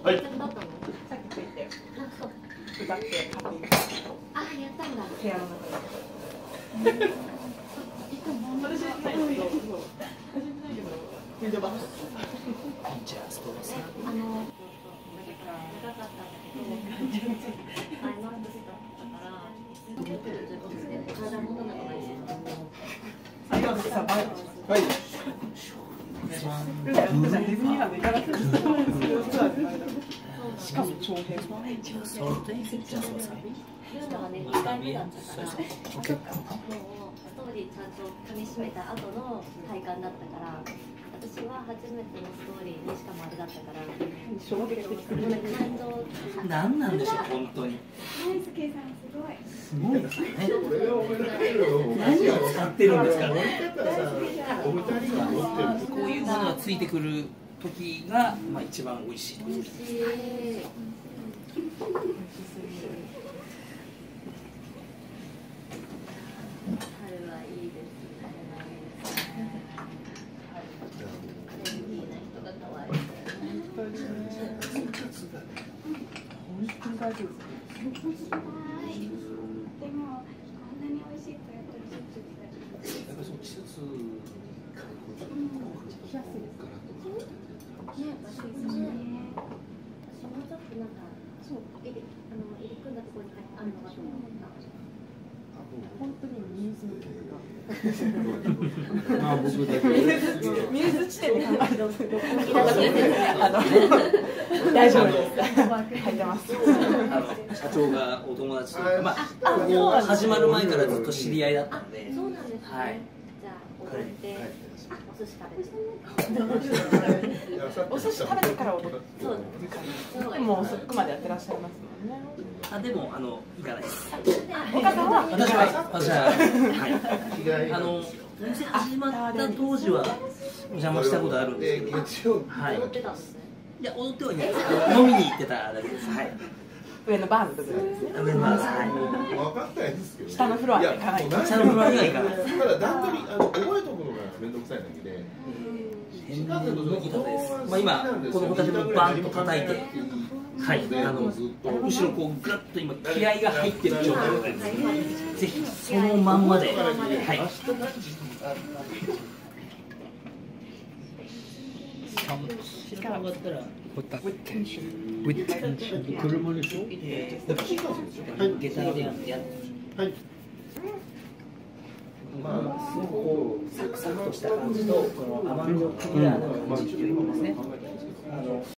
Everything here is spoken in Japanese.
はい。 さっきついて歌って勝手にあ、やったんだ。 部屋の中で。私じゃないけど、そう。私じゃないけど、フィードバック。 じゃあ、ストローさん。 長かったんだけど、アイマックスだったから、体もどんなことないし。 最後のさ、バイはい。 ディズニーランド行かなくてしかも長編。 そうで、じゃあ、そうさん。 ルーナはね、2回目だったから、もうストーリーちゃんと噛み締めた後の体感だったから、私は初めてのストーリーでしかもあれだったから、 衝撃的もうね、感動。 何なんでしょう、本当に。 大輔さんすごい。 すごいですね。何を使ってるんですかね。こういうものがついてくる時が、まあ、一番美味しい時。 美味しい。春はいいですね。アレルギーな人が可愛い。 本当に大丈夫です。 でもこんなに美味しいとやっぱりしょっちゅう来たり。 やっぱりその季節からこうちょっと来やすいです。 ガラッと変わってね、私もうちょっとなんか、そう、入り組んだところにあるのかと思った。 本当に水まあ僕だけ水地点で考えると大丈夫です。入ってます。 社長がお友達と、まあ、ここ始まる前からずっと知り合いだったので。 そうなんですね。 はい。 じゃあ、踊ってお寿司食べて。 お寿司食べてから踊る。 そうでも遅くまでやってらっしゃいますもんね。 あ、でも、行かないです。 岡さんは私は、はい。お店始まった当時はお邪魔したことあるんですけど、はい。 踊ってたんですね。 いや、踊ってはいないです。飲みに行ってただけです。はい。 上のバーの部分ですね。 上のバーです。は分かんないですけど。 下のフロアに行かない。 い。下のフロアには行かない。 ただ段取り覚えとくのが面倒くさいだけで。 天然の豚です。まあ今このホタテもバンと叩いて、はい、後ろこうグッと今気合が入ってる状態で、ぜひそのまんまで、はい。知らなかったら。 with tension. 車でしょ？ はい、下駄でやって。 はい。 まあ、すごくこうサクサクとした感じと、この甘みのクリアな感じっていうのですね。